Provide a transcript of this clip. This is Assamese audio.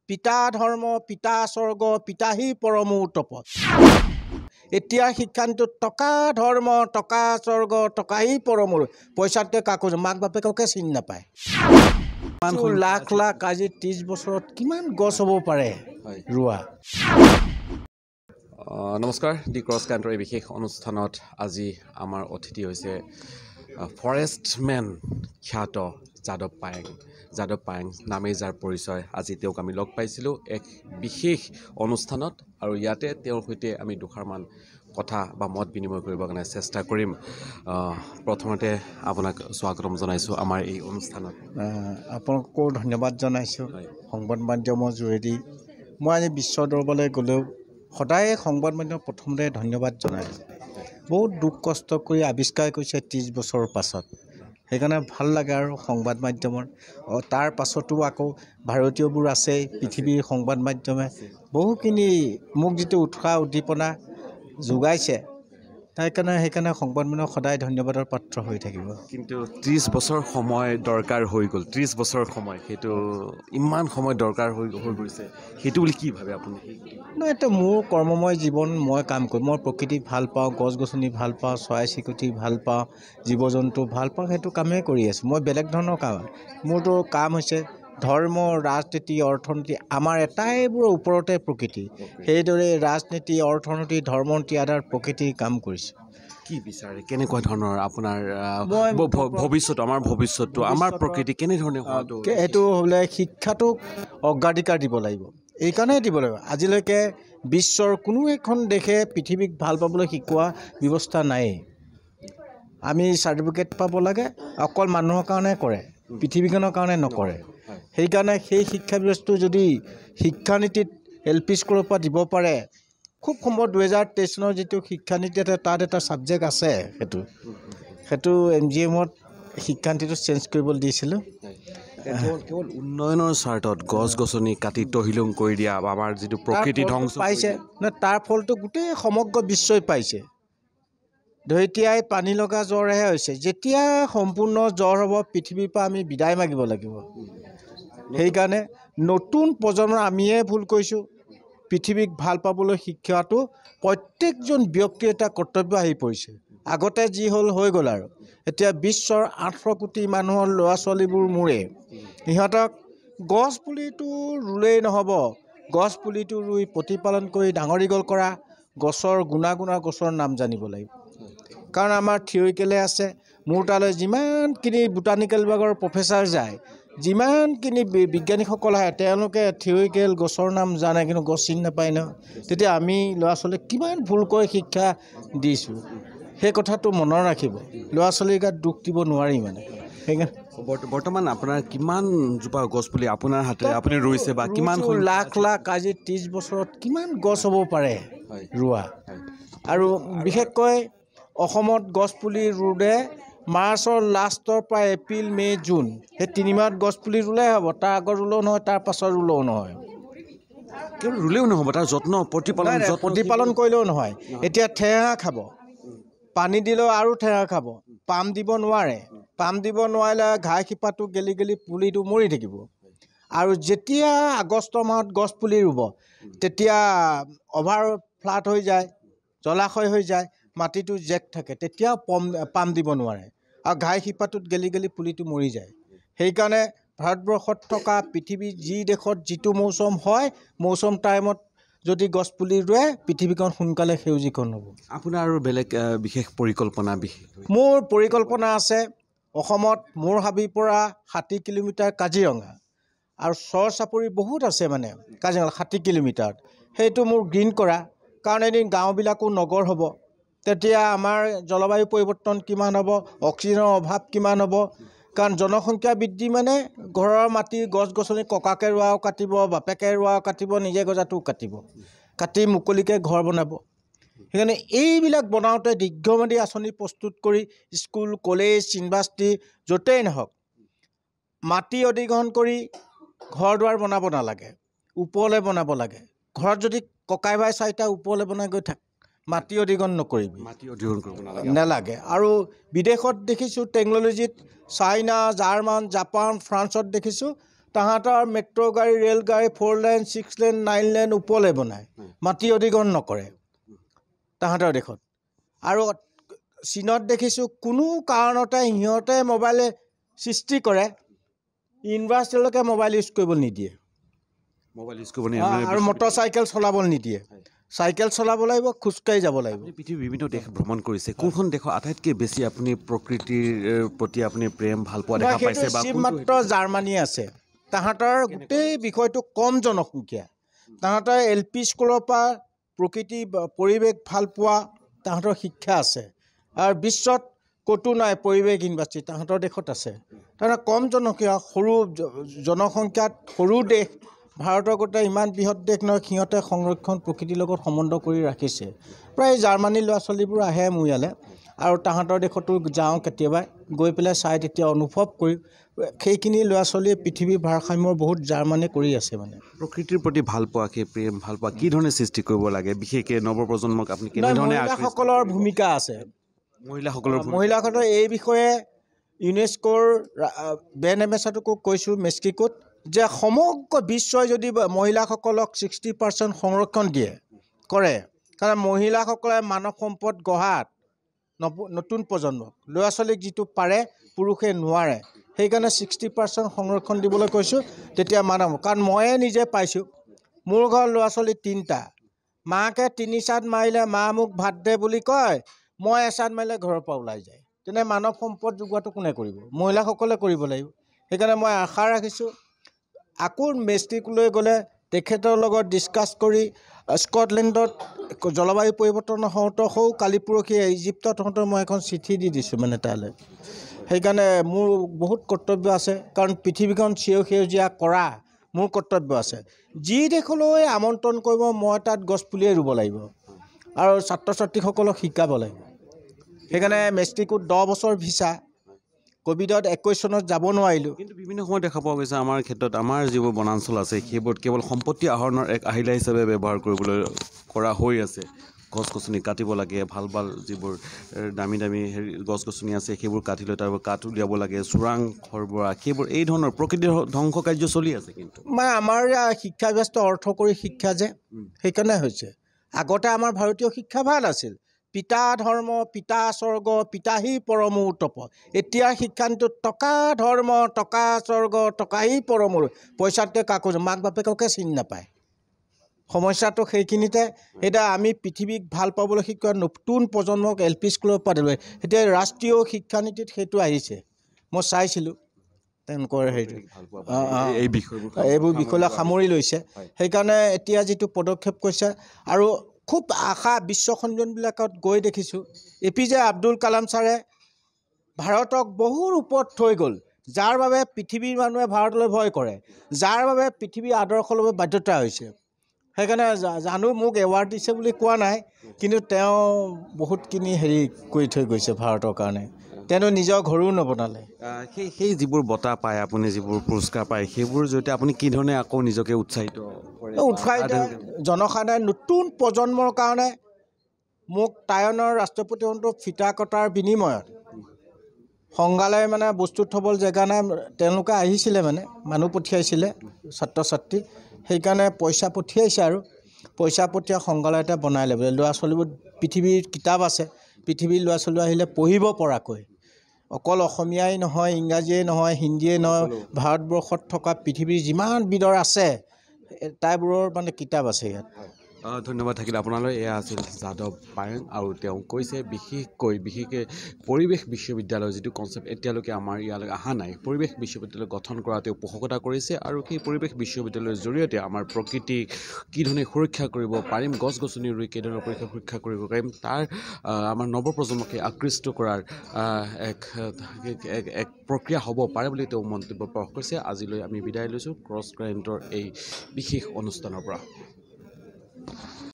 পিতা ধৰ্ম পিতা স্বৰ্গ পিতাহি পৰমো তপত এতিয়া শিক্ষানীতিত টকা ধৰ্ম টকা স্বৰ্গ টকাহি পৰমো পইচাতে কাকো মাক বাপেককে চিনি নাপায় লাখ লাখ আজি 30 বছৰত কিমান গছ হ'ব পাৰে ৰোৱা নমস্কাৰ দি ক্ৰছকাৰেণ্টৰ এই বিশেষ অনুষ্ঠানত আজি আমাৰ অতিথি হৈছে ফৰেষ্টমেন খ্যাত যাদৱ পায়েং নামে যাৰ পৰিচয় আজি তেওঁক আমি লগ পাইছিলোঁ এক বিশেষ অনুষ্ঠানত আৰু ইয়াতে তেওঁৰ সৈতে আমি দুষাৰমান কথা বা মত বিনিময় কৰিবৰ কাৰণে চেষ্টা কৰিম প্ৰথমতে আপোনাক স্বাগতম জনাইছোঁ আমাৰ এই অনুষ্ঠানত আপোনাকো ধন্যবাদ জনাইছোঁ সংবাদ মাধ্যমৰ যোগেদি মই আজি বিশ্ব দৰবাৰলৈ গ'লেও সদায় সংবাদ মাধ্যমৰ প্ৰথমতে ধন্যবাদ জনাইছোঁ বহুত দুখ কষ্ট কৰি আৱিষ্কাৰ কৰিছে 30 বছৰৰ পাছত সেইকাৰণে ভাল লাগে আৰু সংবাদ মাধ্যমৰ তাৰ পাছতো আকৌ ভাৰতীয়বোৰ আছে পৃথিৱীৰ সংবাদ মাধ্যমে বহুখিনি মোক যিটো উৎসাহ উদ্দীপনা যোগাইছে সেইকাৰণে সংবাদ মাধ্যম সদায় ধন্যবাদৰ পাত্ৰ হৈ থাকিব কিন্তু 30 বছৰ সময় দৰকাৰ হৈ গ'ল 30 বছৰ সময় সেইটো ইমান সময় দৰকাৰ হৈ গৈছে সেইটো বুলি কি ভাবে আপুনি নহয় এইটো মোৰ কৰ্মময় জীৱন মই কাম কৰোঁ মই প্ৰকৃতি ভাল পাওঁ গছ গছনি ভাল পাওঁ চৰাই চিৰিকটি ভাল পাওঁ জীৱ জন্তু ভাল পাওঁ সেইটো কামেই কৰি আছোঁ মই বেলেগ ধৰণৰ কাম মোৰতো কাম হৈছে ধৰ্ম ৰাজনীতি অৰ্থনীতি আমাৰ এটাইবোৰৰ ওপৰতে প্ৰকৃতি সেইদৰে ৰাজনীতি অৰ্থনীতি ধৰ্মনীতি আদাৰ প্ৰকৃতিৰ কাম কৰিছোঁ কি বিচাৰে কেনেকুৱা ধৰণৰ আপোনাৰ ভৱিষ্যত আমাৰ প্ৰকৃতি কেনেধৰণে এইটো হ'লে শিক্ষাটোক অগ্ৰাধিকাৰ দিব লাগিব এইকাৰণে দিব লাগিব আজিলৈকে বিশ্বৰ কোনো এখন দেশে পৃথিৱীক ভাল পাবলৈ শিকোৱা ব্যৱস্থা নাই আমি চাৰ্টিফিকেট পাব লাগে অকল মানুহৰ কাৰণে কৰে পৃথিৱীখনৰ কাৰণে নকৰে সেইকাৰণে সেই শিক্ষা ব্যৱস্থাটো যদি শিক্ষানীতিত LP স্কুলৰ পৰা দিব পাৰে খুব সম্ভৱ 2023 চনৰ যিটো শিক্ষানীতি তাত এটা ছাবজেক্ট আছে সেইটো MGMত শিক্ষানীতিটো চেঞ্জ কৰিবলৈ দিছিলোঁ কেৱল উন্নয়নৰ স্বাৰ্থত গছ গছনি কাটি তহিলং কৰি দিয়া আমাৰ যিটো প্ৰকৃতি ধ্বংস পাইছে তাৰ ফলটো গোটেই সমগ্ৰ বিশ্বই পাইছে ধৰিত্ৰীয়াই পানী লগা জ্বৰহে হৈছে যেতিয়া সম্পূৰ্ণ জ্বৰ হ'ব পৃথিৱীৰ পৰা আমি বিদায় মাগিব লাগিব সেইকাৰণে নতুন প্ৰজন্মৰ আমিয়ে ভুল কৰিছোঁ পৃথিৱীক ভাল পাবলৈ শিক্ষাটো প্ৰত্যেকজন ব্যক্তিৰ এটা কৰ্তব্য আহি পৰিছে আগতে যি হ'ল হৈ গ'ল আৰু এতিয়া বিশ্বৰ 800 কোটি মানুহৰ ল'ৰা ছোৱালীবোৰ মোৰে ইহঁতক গছ পুলিটো ৰুলেই নহ'ব গছ পুলিটো ৰুই প্ৰতিপালন কৰি ডাঙৰ দীঘল কৰা গছৰ গুণাগুণৰ গছৰ নাম জানিব লাগিব কাৰণ আমাৰ থিয়ৰিকেলে আছে মোৰ তালৈ যিমানখিনি বুটানিকেল বিভাগৰ প্ৰফেচাৰ যায় যিমানখিনি বিজ্ঞানীসকল আহে তেওঁলোকে থিয়ৰিকেল গছৰ নাম জানে কিন্তু গছ চিনি নাপায় ন তেতিয়া আমি ল'ৰা ছোৱালীক কিমান ভুলকৈ শিক্ষা দিছোঁ সেই কথাটো মনত ৰাখিব ল'ৰা ছোৱালীৰ গাত দুখ দিব নোৱাৰি মানে সেইকাৰণে বৰ্তমান আপোনাৰ কিমানজোপা গছ পুলি আপোনাৰ হাতেৰে আপুনি ৰুইছে বা কিমান লাখ লাখ আজি 30 বছৰত কিমান গছ হ'ব পাৰে ৰোৱা আৰু বিশেষকৈ অসমত গছ পুলি ৰুলে মাৰ্চৰ লাষ্টৰ পৰা এপ্ৰিল মে জুন সেই 3 মাহত গছ পুলি ৰুলেই হ'ব তাৰ আগত ৰুলেও নহয় তাৰ পাছত ৰুলেও নহয় কেৱল ৰুলেও নহ'ব তাৰ যত্ন প্ৰতিপালন কৰিলেও নহয় এতিয়া ঠেঙা খাব পানী দিলেও আৰু ঠেঙা খাব পাম দিব নোৱাৰিলে ঘাই শিপাটো গেলি পুলিটো মৰি থাকিব আৰু যেতিয়া আগষ্ট মাহত গছ পুলি ৰুব তেতিয়া অভাৰ ফ্লাড হৈ যায় জলাশয় হৈ যায় মাটিটো জেক থাকে তেতিয়া পাম দিব নোৱাৰে আৰু ঘাই শিপাটোত গেলি পুলিটো মৰি যায় সেইকাৰণে ভাৰতবৰ্ষত থকা পৃথিৱীৰ যি দেশত যিটো মৌচুম হয় মৌচুম টাইমত যদি গছ পুলি ৰুৱে পৃথিৱীখন সোনকালে সেউজীকৰণ হ'ব আপোনাৰ আৰু বেলেগ বিশেষ পৰিকল্পনা মোৰ পৰিকল্পনা আছে অসমত মোৰ হাবিৰ পৰা 60 কিলোমিটাৰ কাজিৰঙা আৰু চৰ চাপৰি বহুত আছে মানে কাজিৰঙা 60 কিলোমিটাৰত সেইটো মোৰ গ্ৰীণ কৰা কাৰণ এদিন গাঁওবিলাকো নগৰ হ'ব তেতিয়া আমাৰ জলবায়ু পৰিৱৰ্তন কিমান হ'ব অক্সিজেনৰ অভাৱ কিমান হ'ব কাৰণ জনসংখ্যা বৃদ্ধি মানে ঘৰৰ মাটি গছ গছনি ককাকে ৰোৱাও কাটিব বাপেকে ৰোৱাও কাটিব নিজে গজাটোও কাটি মুকলিকৈ ঘৰ বনাব সেইকাৰণে এইবিলাক বনাওঁতে দীৰ্ঘম্যাদী আঁচনি প্ৰস্তুত কৰি স্কুল কলেজ ইউনিভাৰ্চিটি য'তেই নহওক মাটি অধিগ্ৰহণ কৰি ঘৰ দুৱাৰ বনাব নালাগে ওপৰলৈ বনাব লাগে ঘৰত যদি ককাই ভাই 4টা ওপৰলৈ বনাই গৈ থাক মাটি অধিগ্ৰহণ নকৰিবি নালাগে আৰু বিদেশত দেখিছোঁ টেকন'লজিত চাইনা জাৰ্মান জাপান ফ্ৰান্সত দেখিছোঁ তাহাঁতৰ মেট্ৰ' গাড়ী ৰেল গাড়ী 4 লেন 6 লেন 9 লেন ওপৰলৈ বনায় মাটি অধিগ্ৰহণ নকৰে তাহাঁতৰ দেশত আৰু চীনত দেখিছোঁ কোনো কাৰণতে সিহঁতে মোবাইলে সৃষ্টি কৰে ইউনিভাৰ্চিটিলৈকে মোবাইল ইউজ কৰিব নিদিয়ে মোবাইল ইউজ কৰিব আৰু মটৰচাইকেল চলাব নিদিয়ে চাইকেল চলাব লাগিব খোজকাঢ়ি যাব লাগিব পৃথিৱীৰ বিভিন্ন দেশ ভ্ৰমণ কৰিছে কোনখন দেশৰ আটাইতকৈ বেছি আপুনি প্ৰকৃতিৰ প্ৰতি আপুনি প্ৰেম ভাল পোৱা দেখা পাইছে বা মাত্ৰ জাৰ্মানী আছে তাহাঁতৰ গোটেই বিষয়টো কম জনসংখ্যা তাহাঁতৰ LP স্কুলৰ পৰা প্ৰকৃতি পৰিৱেশ ভাল পোৱা তাহাঁতৰ শিক্ষা আছে আৰু বিশ্বত ক'তো নাই পৰিৱেশ ইউনিভাৰ্চিটি তাহাঁতৰ দেশত আছে তাহাঁতৰ কম জনসংখ্যা সৰু জনসংখ্যাত সৰু দেশ ভাৰতৰ গোটেই ইমান বৃহৎ দেশ নহয় সিহঁতে সংৰক্ষণ প্ৰকৃতিৰ লগত সম্বন্ধ কৰি ৰাখিছে প্ৰায় জাৰ্মানীৰ ল'ৰা ছোৱালীবোৰ আহে মোৰ ইয়ালৈ আৰু তাহাঁতৰ দেশতো যাওঁ কেতিয়াবা গৈ পেলাই চাই তেতিয়া অনুভৱ কৰি সেইখিনি ল'ৰা ছোৱালীয়ে পৃথিৱীৰ ভাৰসাম্য বহুত জাৰ্মানী কৰি আছে মানে প্ৰকৃতিৰ প্ৰতি ভাল পোৱা সেই প্ৰেম ভাল পোৱা কি ধৰণে সৃষ্টি কৰিব লাগে বিশেষকৈ নৱপ্ৰজন্মক আপুনি কেনেধৰণে মহিলাসকলৰ ভূমিকা আছে মহিলাসকলৰ এই বিষয়ে ইউনেস্কোৰ বেন এম্বেচাডৰকো কৈছোঁ মেক্সিকোত যে সমগ্ৰ বিশ্বই যদি মহিলাসকলক 60% সংৰক্ষণ দিয়ে কৰে কাৰণ মহিলাসকলে মানৱ সম্পদ গঢ়াত নতুন প্ৰজন্মক ল'ৰা ছোৱালীক যিটো পাৰে পুৰুষে নোৱাৰে সেইকাৰণে 60% সংৰক্ষণ দিবলৈ কৈছোঁ তেতিয়া মানৱ কাৰণ ময়ে নিজে পাইছোঁ মোৰ ঘৰৰ ল'ৰা ছোৱালী 3টা মাকে 3 চাট মাৰিলে মা মোক ভাত দে বুলি কয় মই এচাট মাৰিলে ঘৰৰ পৰা ওলাই যায় তেনে মানৱ সম্পদ যোগোৱাটো কোনে কৰিব মহিলাসকলে কৰিব লাগিব সেইকাৰণে মই আশা ৰাখিছোঁ আকৌ মেক্সিকোলৈ গ'লে তেখেতৰ লগত ডিছকাছ কৰি স্কটলেণ্ডত জলবায়ু পৰিৱৰ্তন হওঁতে সৌ কালি পৰহি ইজিপ্তত হওঁতে মই এখন চিঠি দি দিছোঁ মানে তালৈ সেইকাৰণে মোৰ বহুত কৰ্তব্য আছে কাৰণ পৃথিৱীখন সেউজীয়া কৰা মোৰ কৰ্তব্য আছে যি দেশলৈ আমন্ত্ৰণ কৰিব মই তাত গছপুলিয়ে ৰুব লাগিব আৰু ছাত্ৰ ছাত্ৰীসকলক শিকাব লাগিব সেইকাৰণে মেক্সিকোত 10 বছৰ ভিছা কোভিডত 21 চনত যাব নোৱাৰিলোঁ কিন্তু বিভিন্ন সময়ত দেখা পোৱা গৈছে আমাৰ ক্ষেত্ৰত আমাৰ যিবোৰ বনাঞ্চল আছে সেইবোৰত কেৱল সম্পত্তি আহৰণৰ এক আহিলা হিচাপে ব্যৱহাৰ কৰিবলৈ কৰা হৈ আছে গছ গছনি কাটিব লাগে ভাল ভাল যিবোৰ দামী দামী গছ গছনি আছে সেইবোৰ কাটি লৈ তাৰ কাঠ উলিয়াব লাগে চোৰাং সৰবৰাহ সেইবোৰ এই ধৰণৰ প্ৰকৃতিৰ ধ্বংস কাৰ্য চলি আছে কিন্তু মানে আমাৰ শিক্ষা ব্যস্ত অৰ্থ কৰি শিক্ষা যে সেইকাৰণে হৈছে আগতে আমাৰ ভাৰতীয় শিক্ষা ভাল আছিল পিতা ধৰ্ম পিতা স্বৰ্গ পিতাহি পৰমো তপ এতিয়া শিক্ষানীতিত টকা ধৰ্ম টকা স্বৰ্গ টকাহি পৰমো পইচাতকৈ কাকো মাক বাপেককে চিনি নাপায় সমস্যাটো সেইখিনিতে এতিয়া আমি পৃথিৱীক ভাল পাবলৈ শিকোৱা নতুন প্ৰজন্মক LP স্কুলৰ পৰা দিলোঁ এতিয়া ৰাষ্ট্ৰীয় শিক্ষানীতিত সেইটো আহিছে মই চাইছিলোঁ তেওঁলোকৰ হেৰিটো এইবোৰ বিষয়লৈ সামৰি লৈছে সেইকাৰণে এতিয়া যিটো পদক্ষেপ কৰিছে আৰু খুব আশা বিশ্ব সন্মিলনবিলাকত গৈ দেখিছোঁ APJ আব্দুল কালাম ছাৰে ভাৰতক বহুত ওপৰত থৈ গ'ল যাৰ বাবে পৃথিৱীৰ মানুহে ভাৰতলৈ ভয় কৰে যাৰ বাবে পৃথিৱী আদৰ্শ ল'ব বাধ্যতা হৈছে সেইকাৰণে জানো মোক এৱাৰ্ড দিছে বুলি কোৱা নাই কিন্তু তেওঁ বহুতখিনি হেৰি কৰি থৈ গৈছে ভাৰতৰ কাৰণে তেওঁ নিজৰ ঘৰো নবনালে সেই যিবোৰ বঁটা পায় আপুনি যিবোৰ পুৰস্কাৰ পায় সেইবোৰ জৰিয়তে আপুনি কি ধৰণে আকৌ নিজকে উৎসাহিত জনসাধাৰণ নতুন প্ৰজন্মৰ কাৰণে মোক টাইৱানৰ ৰাষ্ট্ৰপতিহঁতৰ ফিতা কটাৰ বিনিময়ত সংগ্ৰহালয় মানে বস্তু থ'বলৈ জেগা নাই তেওঁলোকে আহিছিলে মানে মানুহ পঠিয়াইছিলে ছাত্ৰ ছাত্ৰী সেইকাৰণে পইচা পঠিয়াইছে আৰু পইচা পঠিয়াই সংগ্ৰহালয় এটা বনাই ল'বলৈ ল'ৰা ছোৱালীবোৰ পৃথিৱীৰ কিতাপ আছে পৃথিৱীৰ ল'ৰা ছোৱালী আহিলে পঢ়িব পৰাকৈ অকল অসমীয়াই নহয় ইংৰাজীয়ে নহয় হিন্দীয়ে নহয় ভাৰতবৰ্ষত থকা পৃথিৱীৰ যিমান বিধৰ আছে টাইপবোৰৰ মানে কিতাপ আছে ইয়াত ধন্যবাদ থাকিল আপোনালৈ এয়া আছিল যাদৱ পায়েং আৰু তেওঁ কৈছে বিশেষকৈ পৰিৱেশ বিশ্ববিদ্যালয়ৰ যিটো কনচেপ্ট এতিয়ালৈকে আমাৰ ইয়ালৈ অহা নাই পৰিৱেশ বিশ্ববিদ্যালয় গঠন কৰা তেওঁ পোষকতা কৰিছে আৰু সেই পৰিৱেশ বিশ্ববিদ্যালয়ৰ জৰিয়তে আমাৰ প্ৰকৃতি কি ধৰণে সুৰক্ষা কৰিব পাৰিম গছ গছনি ৰুই কেইধৰণৰ সুৰক্ষা কৰিব পাৰিম তাৰ আমাৰ নৱপ্ৰজন্মকে আকৃষ্ট কৰাৰ এক প্ৰক্ৰিয়া হ'ব পাৰে বুলি তেওঁ মন্তব্য প্ৰকাশ কৰিছে আজিলৈ আমি বিদায় লৈছোঁ ক্ৰছ কাৰেণ্টৰ এই বিশেষ অনুষ্ঠানৰ পৰা